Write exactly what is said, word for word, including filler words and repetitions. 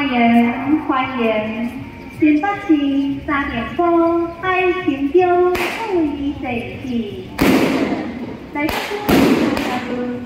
欢迎欢迎，新北市三重埔海清宫富裕地址，来自三条崙